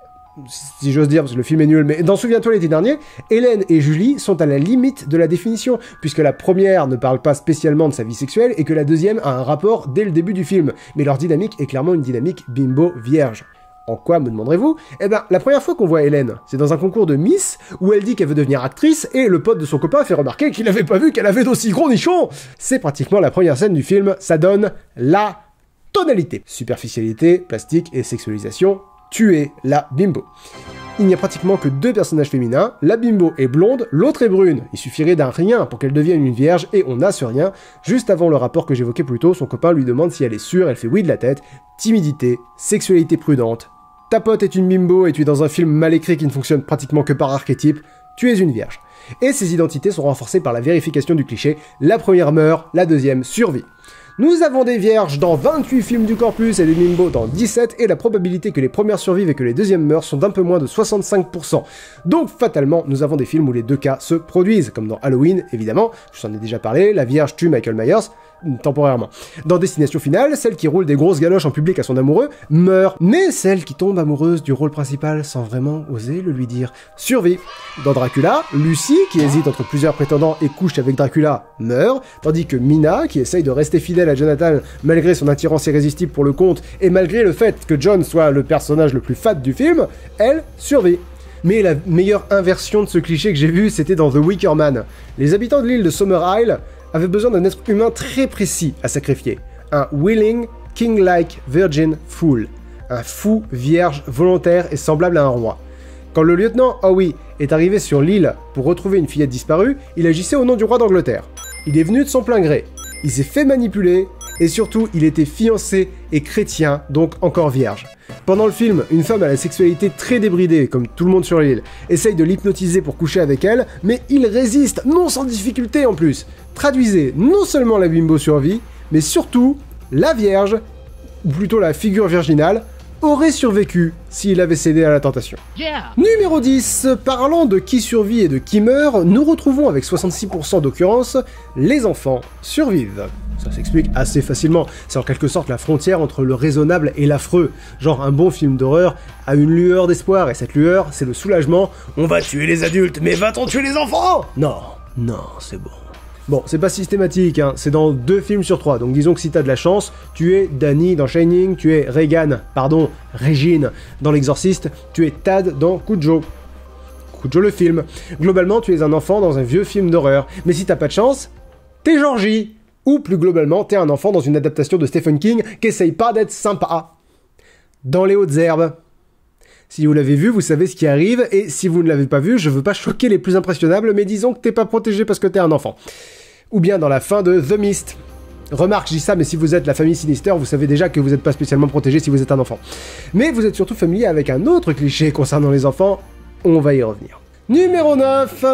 Si j'ose dire, parce que le film est nul, mais dans Souviens-toi l'été dernier, Hélène et Julie sont à la limite de la définition, puisque la première ne parle pas spécialement de sa vie sexuelle, et que la deuxième a un rapport dès le début du film. Mais leur dynamique est clairement une dynamique bimbo-vierge. En quoi, me demanderez-vous? Eh ben, la première fois qu'on voit Hélène, c'est dans un concours de Miss, où elle dit qu'elle veut devenir actrice, et le pote de son copain fait remarquer qu'il avait pas vu qu'elle avait d'aussi gros nichons. C'est pratiquement la première scène du film, ça donne la tonalité. Superficialité, plastique et sexualisation, tuer la bimbo. Il n'y a pratiquement que deux personnages féminins, la bimbo est blonde, l'autre est brune. Il suffirait d'un rien pour qu'elle devienne une vierge, et on a ce rien. Juste avant le rapport que j'évoquais plus tôt, son copain lui demande si elle est sûre, elle fait oui de la tête. Timidité, sexualité prudente. Ta pote est une bimbo et tu es dans un film mal écrit qui ne fonctionne pratiquement que par archétype, tu es une vierge. Et ces identités sont renforcées par la vérification du cliché, la première meurt, la deuxième survit. Nous avons des vierges dans vingt-huit films du corpus et des bimbos dans dix-sept, et la probabilité que les premières survivent et que les deuxièmes meurent sont d'un peu moins de soixante-cinq pour cent. Donc fatalement, nous avons des films où les deux cas se produisent, comme dans Halloween, évidemment, je vous en ai déjà parlé, la vierge tue Michael Myers, temporairement. Dans Destination Finale, celle qui roule des grosses galoches en public à son amoureux meurt, mais celle qui tombe amoureuse du rôle principal sans vraiment oser le lui dire survit. Dans Dracula, Lucie, qui hésite entre plusieurs prétendants et couche avec Dracula, meurt, tandis que Mina, qui essaye de rester fidèle à Jonathan malgré son attirance irrésistible pour le comte et malgré le fait que John soit le personnage le plus fat du film, elle survit. Mais la meilleure inversion de ce cliché que j'ai vu, c'était dans The Wicker Man. Les habitants de l'île de Summer Isle avaient besoin d'un être humain très précis à sacrifier. Un willing, king-like virgin fool. Un fou, vierge, volontaire et semblable à un roi. Quand le lieutenant Howie est arrivé sur l'île pour retrouver une fillette disparue, il agissait au nom du roi d'Angleterre. Il est venu de son plein gré. il s'est fait manipuler, et surtout, il était fiancé et chrétien, donc encore vierge. Pendant le film, une femme à la sexualité très débridée, comme tout le monde sur l'île, essaye de l'hypnotiser pour coucher avec elle, mais il résiste, non sans difficulté en plus. Traduisez, non seulement la bimbo survit, mais surtout, la vierge, ou plutôt la figure virginale, aurait survécu s'il avait cédé à la tentation.
Yeah.
Numéro dix, parlant de qui survit et de qui meurt, nous retrouvons avec soixante-six pour cent d'occurrence, les enfants survivent. Ça s'explique assez facilement, c'est en quelque sorte la frontière entre le raisonnable et l'affreux. Genre un bon film d'horreur a une lueur d'espoir, et cette lueur, c'est le soulagement. On va tuer les adultes, mais va-t-on tuer les enfants? Non, non, c'est bon. Bon, c'est pas systématique, hein. C'est dans deux films sur trois, donc disons que si t'as de la chance, tu es Danny dans Shining, tu es Regan, pardon, Régine dans L'Exorciste, tu es Tad dans Cujo. Cujo le film. Globalement, tu es un enfant dans un vieux film d'horreur, mais si t'as pas de chance, t'es Georgie. Ou plus globalement, t'es un enfant dans une adaptation de Stephen King qui essaye pas d'être sympa. Dans Les Hautes Herbes. Si vous l'avez vu, vous savez ce qui arrive, et si vous ne l'avez pas vu, je veux pas choquer les plus impressionnables, mais disons que t'es pas protégé parce que t'es un enfant. Ou bien dans la fin de The Mist. Remarque, je dis ça, mais si vous êtes la famille Sinister, vous savez déjà que vous n'êtes pas spécialement protégé si vous êtes un enfant. Mais vous êtes surtout familier avec un autre cliché concernant les enfants, on va y revenir. Numéro neuf.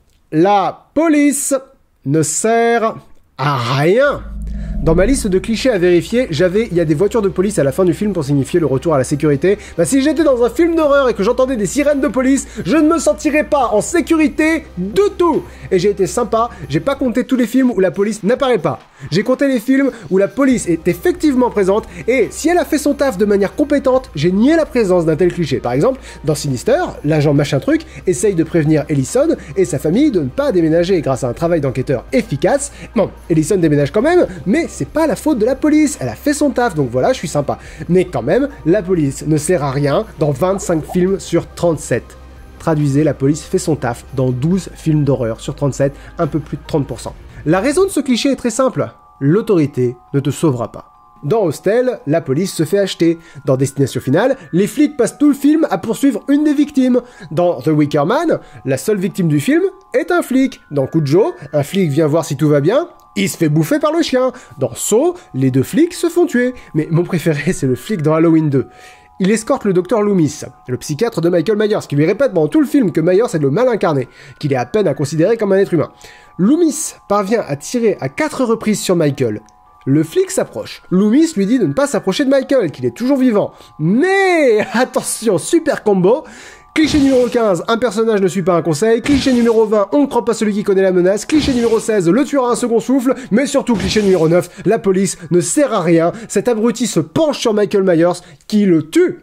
La police ne sert à rien. Dans ma liste de clichés à vérifier, j'avais « il y a des voitures de police à la fin du film pour signifier le retour à la sécurité ». Bah si j'étais dans un film d'horreur et que j'entendais des sirènes de police, je ne me sentirais pas en sécurité du tout. Et j'ai été sympa, j'ai pas compté tous les films où la police n'apparaît pas. J'ai compté les films où la police est effectivement présente, et si elle a fait son taf de manière compétente, j'ai nié la présence d'un tel cliché. Par exemple, dans Sinister, l'agent machin truc essaye de prévenir Ellison et sa famille de ne pas déménager grâce à un travail d'enquêteur efficace. Bon, Ellison déménage quand même, mais c'est pas la faute de la police, elle a fait son taf, donc voilà, je suis sympa. Mais quand même, la police ne sert à rien dans vingt-cinq films sur trente-sept. Traduisez, la police fait son taf dans douze films d'horreur sur trente-sept, un peu plus de trente pour cent. La raison de ce cliché est très simple, l'autorité ne te sauvera pas. Dans Hostel, la police se fait acheter. Dans Destination Finale, les flics passent tout le film à poursuivre une des victimes. Dans The Wicker Man, la seule victime du film est un flic. Dans Cujo, un flic vient voir si tout va bien, il se fait bouffer par le chien. Dans Saw, les deux flics se font tuer. Mais mon préféré, c'est le flic dans Halloween deux. Il escorte le docteur Loomis, le psychiatre de Michael Myers, qui lui répète pendant tout le film que Myers est le mal incarné, qu'il est à peine à considérer comme un être humain. Loomis parvient à tirer à quatre reprises sur Michael. Le flic s'approche. Loomis lui dit de ne pas s'approcher de Michael, qu'il est toujours vivant. Mais attention, super combo. Cliché numéro quinze, un personnage ne suit pas un conseil. Cliché numéro vingt, on ne croit pas celui qui connaît la menace. Cliché numéro seize, le tueur a un second souffle. Mais surtout, cliché numéro neuf, la police ne sert à rien. Cet abruti se penche sur Michael Myers, qui le tue.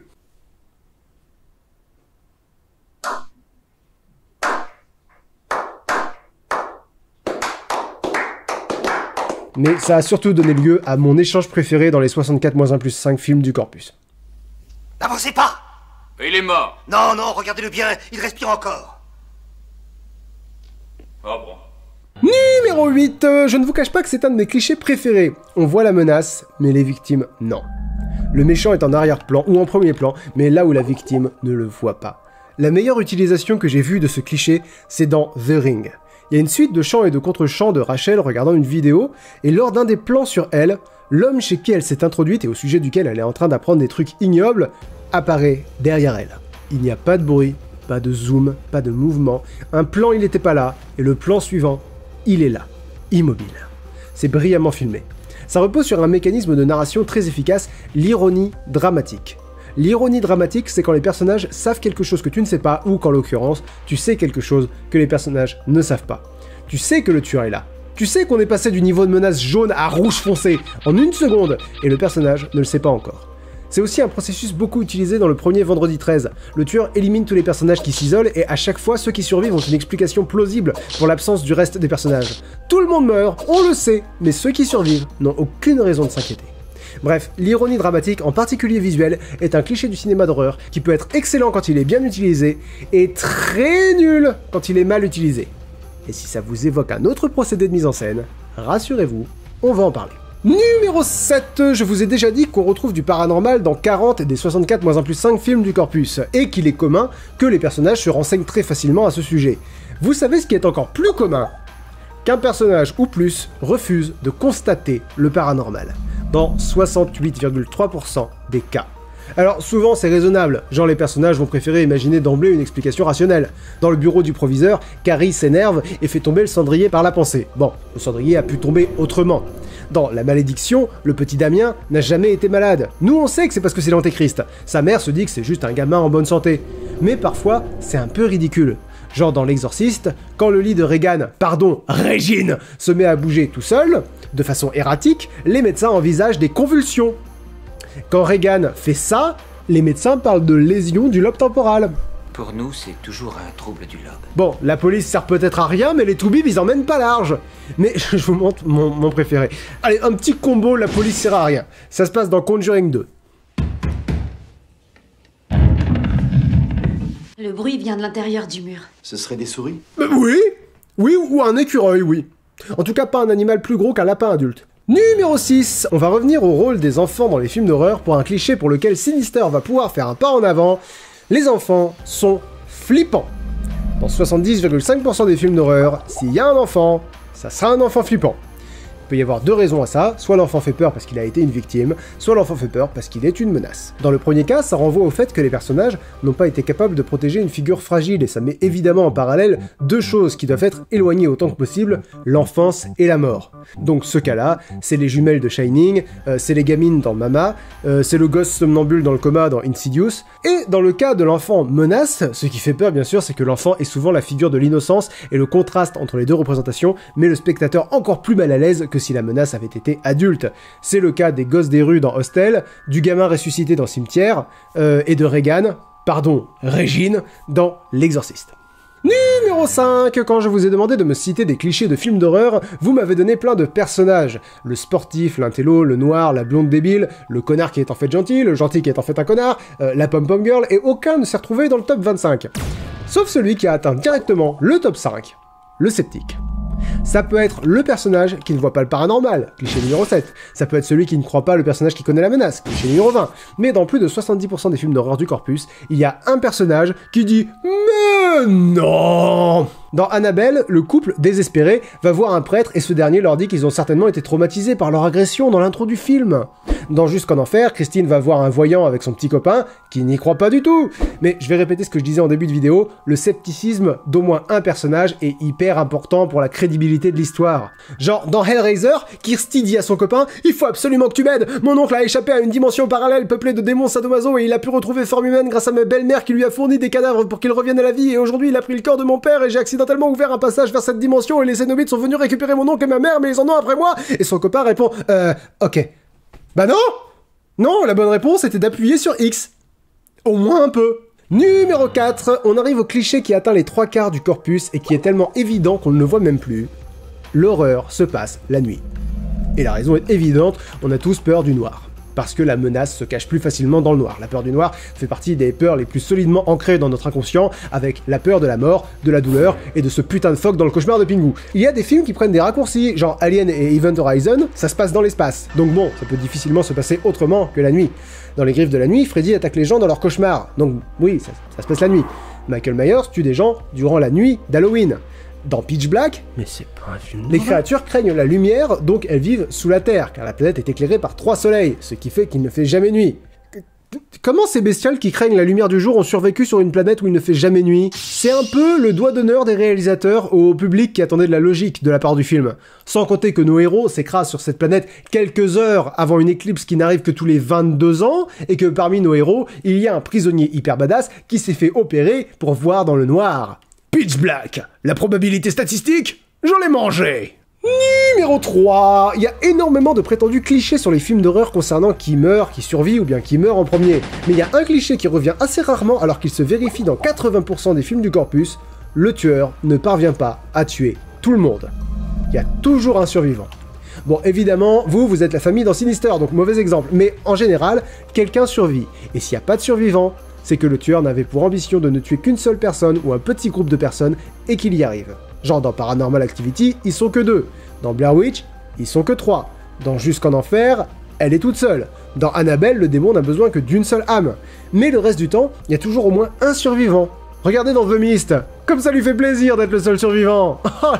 Mais ça a surtout donné lieu à mon échange préféré dans les soixante-quatre moins un plus cinq films du corpus.
N'avancez pas!
Il est mort.
Non, non, regardez-le bien, il respire encore.
Oh bon.
Numéro huit, euh, je ne vous cache pas que c'est un de mes clichés préférés. On voit la menace, mais les victimes, non. Le méchant est en arrière-plan ou en premier plan, mais là où la victime ne le voit pas. La meilleure utilisation que j'ai vue de ce cliché, c'est dans The Ring. Il y a une suite de chants et de contre-chants de Rachel regardant une vidéo, et lors d'un des plans sur elle, l'homme chez qui elle s'est introduite et au sujet duquel elle est en train d'apprendre des trucs ignobles, apparaît derrière elle. Il n'y a pas de bruit, pas de zoom, pas de mouvement. Un plan, il n'était pas là, et le plan suivant, il est là, immobile. C'est brillamment filmé. Ça repose sur un mécanisme de narration très efficace, l'ironie dramatique. L'ironie dramatique, c'est quand les personnages savent quelque chose que tu ne sais pas, ou qu'en l'occurrence, tu sais quelque chose que les personnages ne savent pas. Tu sais que le tueur est là. Tu sais qu'on est passé du niveau de menace jaune à rouge foncé en une seconde, et le personnage ne le sait pas encore. C'est aussi un processus beaucoup utilisé dans le premier Vendredi treize. Le tueur élimine tous les personnages qui s'isolent, et à chaque fois, ceux qui survivent ont une explication plausible pour l'absence du reste des personnages. Tout le monde meurt, on le sait, mais ceux qui survivent n'ont aucune raison de s'inquiéter. Bref, l'ironie dramatique, en particulier visuelle, est un cliché du cinéma d'horreur qui peut être excellent quand il est bien utilisé, et très nul quand il est mal utilisé. Et si ça vous évoque un autre procédé de mise en scène, rassurez-vous, on va en parler. Numéro sept, je vous ai déjà dit qu'on retrouve du paranormal dans quarante des soixante-quatre moins un plus cinq films du corpus, et qu'il est commun que les personnages se renseignent très facilement à ce sujet. Vous savez ce qui est encore plus commun? qu'un personnage ou plus refuse de constater le paranormal, dans soixante-huit virgule trois pour cent des cas. Alors souvent c'est raisonnable, genre les personnages vont préférer imaginer d'emblée une explication rationnelle. Dans le bureau du proviseur, Carrie s'énerve et fait tomber le cendrier par la pensée. Bon, le cendrier a pu tomber autrement. Dans La Malédiction, le petit Damien n'a jamais été malade. Nous on sait que c'est parce que c'est l'antéchrist. Sa mère se dit que c'est juste un gamin en bonne santé. Mais parfois, c'est un peu ridicule. Genre dans L'Exorciste, quand le lit de Regan, pardon, Régine, se met à bouger tout seul, de façon erratique, les médecins envisagent des convulsions. Quand Regan fait ça, les médecins parlent de lésion du lobe temporal.
Pour nous, c'est toujours un trouble du lobe.
Bon, la police sert peut-être à rien, mais les toubibs, ils emmènent pas large. Mais je vous montre mon, mon préféré. Allez, un petit combo, la police sert à rien. Ça se passe dans Conjuring deux.
Le bruit vient de l'intérieur du mur.
Ce serait des souris?
Euh, Oui Oui, ou un écureuil, oui. En tout cas, pas un animal plus gros qu'un lapin adulte. Numéro six, on va revenir au rôle des enfants dans les films d'horreur pour un cliché pour lequel Sinister va pouvoir faire un pas en avant. Les enfants sont flippants. Dans soixante-dix virgule cinq pour cent des films d'horreur, s'il y a un enfant, ça sera un enfant flippant. Il peut y avoir deux raisons à ça, soit l'enfant fait peur parce qu'il a été une victime, soit l'enfant fait peur parce qu'il est une menace. Dans le premier cas, ça renvoie au fait que les personnages n'ont pas été capables de protéger une figure fragile, et ça met évidemment en parallèle deux choses qui doivent être éloignées autant que possible, l'enfance et la mort. Donc ce cas-là, c'est les jumelles de Shining, euh, c'est les gamines dans Mama, euh, c'est le gosse somnambule dans le coma dans Insidious, et dans le cas de l'enfant menace, ce qui fait peur bien sûr, c'est que l'enfant est souvent la figure de l'innocence, et le contraste entre les deux représentations met le spectateur encore plus mal à l'aise que si la menace avait été adulte. C'est le cas des gosses des rues dans Hostel, du gamin ressuscité dans Cimetière, euh, et de Regan, pardon, Régine, dans L'Exorciste. Numéro cinq, quand je vous ai demandé de me citer des clichés de films d'horreur, vous m'avez donné plein de personnages. Le sportif, l'intello, le noir, la blonde débile, le connard qui est en fait gentil, le gentil qui est en fait un connard, euh, la pom-pom girl, et aucun ne s'est retrouvé dans le top vingt-cinq. Sauf celui qui a atteint directement le top cinq, le sceptique. Ça peut être le personnage qui ne voit pas le paranormal, cliché numéro sept. Ça peut être celui qui ne croit pas le personnage qui connaît la menace, cliché numéro vingt. Mais dans plus de soixante-dix pour cent des films d'horreur du corpus, il y a un personnage qui dit « Mais non !» Dans Annabelle, le couple, désespéré, va voir un prêtre et ce dernier leur dit qu'ils ont certainement été traumatisés par leur agression dans l'intro du film. Dans Jusqu'en Enfer, Christine va voir un voyant avec son petit copain qui n'y croit pas du tout. Mais je vais répéter ce que je disais en début de vidéo, le scepticisme d'au moins un personnage est hyper important pour la crédibilité de l'histoire. Genre, dans Hellraiser, Kirsty dit à son copain « Il faut absolument que tu m'aides, mon oncle a échappé à une dimension parallèle peuplée de démons sadomaso et il a pu retrouver forme humaine grâce à ma belle-mère qui lui a fourni des cadavres pour qu'il revienne à la vie et aujourd'hui il a pris le corps de mon père et j'ai accidentellement ouvert un passage vers cette dimension et les Cénobites sont venus récupérer mon oncle et ma mère mais ils en ont après moi !» Et son copain répond « Euh, ok. » Bah non! Non, la bonne réponse était d'appuyer sur X. Au moins un peu. Numéro quatre, on arrive au cliché qui atteint les trois quarts du corpus et qui est tellement évident qu'on ne le voit même plus. L'horreur se passe la nuit. Et la raison est évidente, on a tous peur du noir. Parce que la menace se cache plus facilement dans le noir. La peur du noir fait partie des peurs les plus solidement ancrées dans notre inconscient, avec la peur de la mort, de la douleur et de ce putain de phoque dans le cauchemar de Pingu. Il y a des films qui prennent des raccourcis, genre Alien et Event Horizon, ça se passe dans l'espace. Donc bon, ça peut difficilement se passer autrement que la nuit. Dans Les Griffes de la Nuit, Freddy attaque les gens dans leur cauchemar. Donc oui, ça, ça se passe la nuit. Michael Myers tue des gens durant la nuit d'Halloween. Dans Pitch Black, mais c'est pas un film. Les créatures craignent la lumière, donc elles vivent sous la Terre, car la planète est éclairée par trois soleils, ce qui fait qu'il ne fait jamais nuit. Comment ces bestioles qui craignent la lumière du jour ont survécu sur une planète où il ne fait jamais nuit? C'est un peu le doigt d'honneur des réalisateurs au public qui attendait de la logique de la part du film. Sans compter que nos héros s'écrasent sur cette planète quelques heures avant une éclipse qui n'arrive que tous les vingt-deux ans, et que parmi nos héros, il y a un prisonnier hyper badass qui s'est fait opérer pour voir dans le noir. Pitch Black, la probabilité statistique, j'en ai mangé. Numéro trois, il y a énormément de prétendus clichés sur les films d'horreur concernant qui meurt, qui survit ou bien qui meurt en premier. Mais il y a un cliché qui revient assez rarement alors qu'il se vérifie dans quatre-vingts pour cent des films du corpus, le tueur ne parvient pas à tuer tout le monde. Il y a toujours un survivant. Bon, évidemment, vous, vous êtes la famille dans Sinister, donc mauvais exemple, mais en général, quelqu'un survit. Et s'il n'y a pas de survivant, c'est que le tueur n'avait pour ambition de ne tuer qu'une seule personne ou un petit groupe de personnes et qu'il y arrive. Genre dans Paranormal Activity, ils sont que deux. Dans Blair Witch, ils sont que trois. Dans Jusqu'en Enfer, elle est toute seule. Dans Annabelle, le démon n'a besoin que d'une seule âme. Mais le reste du temps, il y a toujours au moins un survivant. Regardez dans The Mist, Comme ça lui fait plaisir d'être le seul survivant.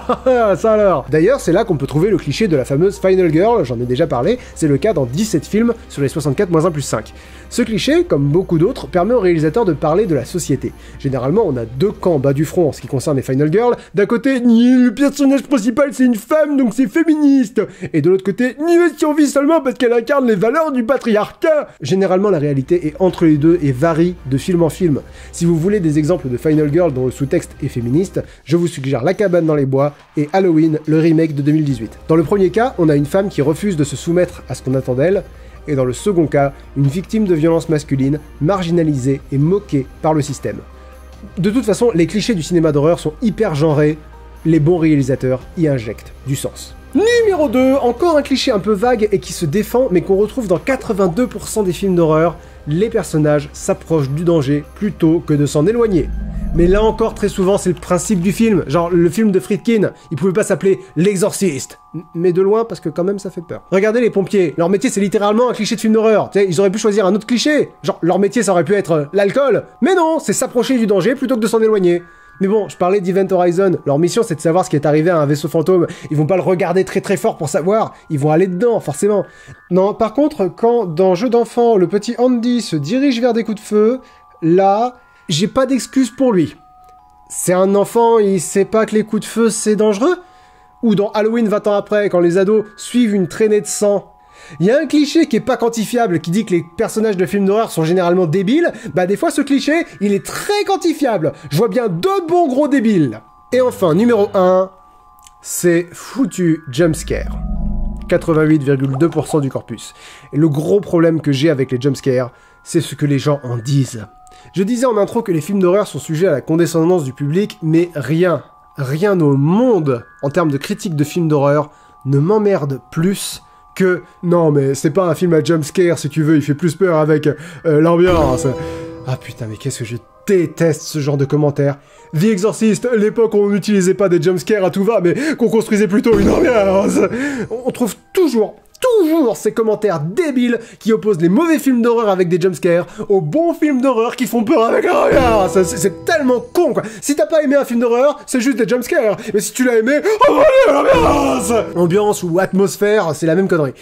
Ça alors. D'ailleurs, c'est là qu'on peut trouver le cliché de la fameuse Final Girl, j'en ai déjà parlé, c'est le cas dans dix-sept films sur les soixante-quatre moins un plus cinq. Ce cliché, comme beaucoup d'autres, permet au réalisateur de parler de la société. Généralement, on a deux camps bas du front en ce qui concerne les Final Girls. D'un côté, le personnage principal c'est une femme, donc c'est féministe. Et de l'autre côté, elle survit seulement parce qu'elle incarne les valeurs du patriarcat. Généralement, la réalité est entre les deux et varie de film en film. Si vous voulez des exemples de Final Girl dont le sous-texte est féministe, je vous suggère La cabane dans les bois et Halloween, le remake de deux mille dix-huit. Dans le premier cas, on a une femme qui refuse de se soumettre à ce qu'on attend d'elle, et dans le second cas, une victime de violence masculine, marginalisée et moquée par le système. De toute façon, les clichés du cinéma d'horreur sont hyper genrés, les bons réalisateurs y injectent du sens. Numéro deux, encore un cliché un peu vague et qui se défend, mais qu'on retrouve dans quatre-vingt-deux pour cent des films d'horreur, les personnages s'approchent du danger plutôt que de s'en éloigner. Mais là encore, très souvent, c'est le principe du film. Genre, le film de Friedkin, il pouvait pas s'appeler L'Exorciste. Mais de loin, parce que quand même, ça fait peur. Regardez les pompiers. Leur métier, c'est littéralement un cliché de film d'horreur. Tu sais, ils auraient pu choisir un autre cliché. Genre, leur métier, ça aurait pu être euh, l'alcool. Mais non, c'est s'approcher du danger plutôt que de s'en éloigner. Mais bon, je parlais d'Event Horizon. Leur mission, c'est de savoir ce qui est arrivé à un vaisseau fantôme. Ils vont pas le regarder très très fort pour savoir. Ils vont aller dedans, forcément. Non, par contre, quand, dans Jeu d'enfant, le petit Andy se dirige vers des coups de feu, là... j'ai pas d'excuse pour lui. C'est un enfant, il sait pas que les coups de feu c'est dangereux? Ou dans Halloween vingt ans après, quand les ados suivent une traînée de sang. Il y a un cliché qui est pas quantifiable, qui dit que les personnages de films d'horreur sont généralement débiles, bah des fois ce cliché, il est très quantifiable. Je vois bien deux bons gros débiles. Et enfin, numéro un, c'est foutu jumpscare. quatre-vingt-huit virgule deux pour cent du corpus. Et le gros problème que j'ai avec les jumpscares, c'est ce que les gens en disent. Je disais en intro que les films d'horreur sont sujets à la condescendance du public, mais rien, rien au monde, en termes de critique de films d'horreur, ne m'emmerde plus que « Non mais c'est pas un film à jumpscare, si tu veux, il fait plus peur avec euh, l'ambiance ». Ah putain, mais qu'est-ce que je déteste ce genre de commentaires. The Exorcist, l'époque où on n'utilisait pas des jumpscares à tout va, mais qu'on construisait plutôt une ambiance. On trouve toujours... toujours ces commentaires débiles qui opposent les mauvais films d'horreur avec des jumpscares aux bons films d'horreur qui font peur avec rien. C'est tellement con, quoi. Si t'as pas aimé un film d'horreur, c'est juste des jumpscares. Mais si tu l'as aimé, oh mon dieu, l'ambiance! Ambiance ou atmosphère, c'est la même connerie.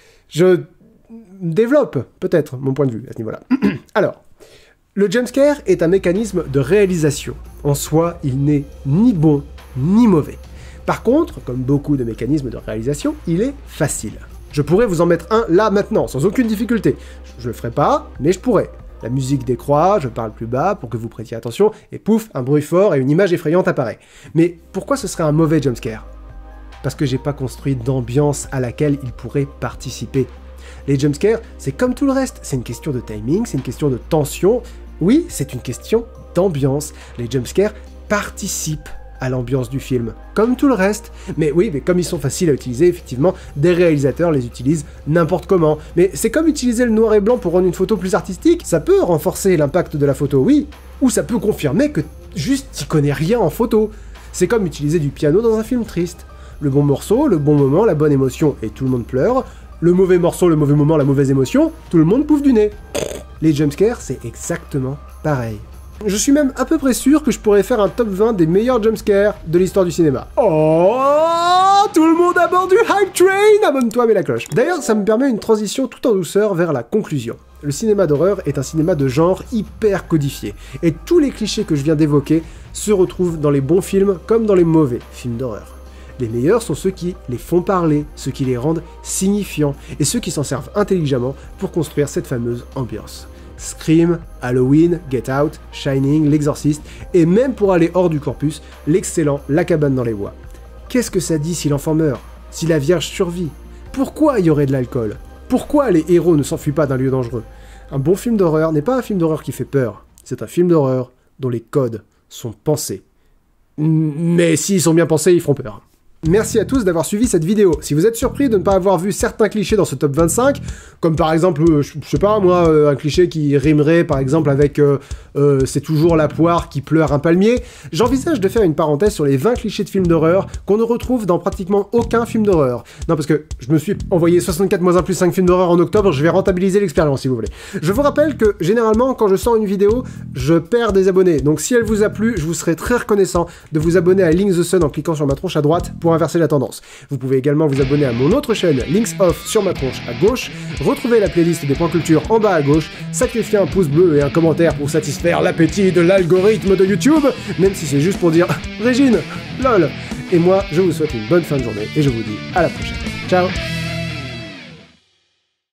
Je développe, peut-être, mon point de vue à ce niveau-là. Alors, le jumpscare est un mécanisme de réalisation. En soi, il n'est ni bon, ni mauvais. Par contre, comme beaucoup de mécanismes de réalisation, il est facile. Je pourrais vous en mettre un là maintenant, sans aucune difficulté. Je le ferai pas, mais je pourrais. La musique décroît, je parle plus bas pour que vous prêtiez attention, et pouf, un bruit fort et une image effrayante apparaît. Mais pourquoi ce serait un mauvais jumpscare? Parce que j'ai pas construit d'ambiance à laquelle il pourrait participer. Les jumpscares, c'est comme tout le reste, c'est une question de timing, c'est une question de tension. Oui, c'est une question d'ambiance. Les jumpscares participent à l'ambiance du film, comme tout le reste. Mais oui, mais comme ils sont faciles à utiliser, effectivement, des réalisateurs les utilisent n'importe comment. Mais c'est comme utiliser le noir et blanc pour rendre une photo plus artistique, ça peut renforcer l'impact de la photo, oui, ou ça peut confirmer que juste t'y connais rien en photo. C'est comme utiliser du piano dans un film triste. Le bon morceau, le bon moment, la bonne émotion, et tout le monde pleure. Le mauvais morceau, le mauvais moment, la mauvaise émotion, tout le monde pouffe du nez. Les jumpscares, c'est exactement pareil. Je suis même à peu près sûr que je pourrais faire un top vingt des meilleurs jumpscares de l'histoire du cinéma. Oh, tout le monde à bord du hype train, abonne-toi, mets la cloche. D'ailleurs, ça me permet une transition tout en douceur vers la conclusion. Le cinéma d'horreur est un cinéma de genre hyper codifié, et tous les clichés que je viens d'évoquer se retrouvent dans les bons films comme dans les mauvais films d'horreur. Les meilleurs sont ceux qui les font parler, ceux qui les rendent signifiants, et ceux qui s'en servent intelligemment pour construire cette fameuse ambiance. Scream, Halloween, Get Out, Shining, L'Exorciste, et même pour aller hors du corpus, l'excellent La cabane dans les bois. Qu'est-ce que ça dit si l'enfant meurt? Si la Vierge survit? Pourquoi il y aurait de l'alcool? Pourquoi les héros ne s'enfuient pas d'un lieu dangereux? Un bon film d'horreur n'est pas un film d'horreur qui fait peur, c'est un film d'horreur dont les codes sont pensés. Mais s'ils sont bien pensés, ils feront peur. Merci à tous d'avoir suivi cette vidéo. Si vous êtes surpris de ne pas avoir vu certains clichés dans ce top vingt-cinq, comme par exemple, euh, je, je sais pas moi, euh, un cliché qui rimerait par exemple avec euh, euh, c'est toujours la poire qui pleure un palmier, j'envisage de faire une parenthèse sur les vingt clichés de films d'horreur qu'on ne retrouve dans pratiquement aucun film d'horreur. Non, parce que je me suis envoyé soixante-quatre moins un plus cinq films d'horreur en octobre, je vais rentabiliser l'expérience si vous voulez. Je vous rappelle que généralement, quand je sors une vidéo, je perds des abonnés. Donc si elle vous a plu, je vous serai très reconnaissant de vous abonner à Link the Sun en cliquant sur ma tronche à droite pour inverser la tendance. Vous pouvez également vous abonner à mon autre chaîne, Links Off sur ma tronche à gauche, retrouver la playlist des points culture en bas à gauche, sacrifier un pouce bleu et un commentaire pour satisfaire l'appétit de l'algorithme de YouTube, même si c'est juste pour dire Régine, lol. Et moi, je vous souhaite une bonne fin de journée et je vous dis à la prochaine. Ciao.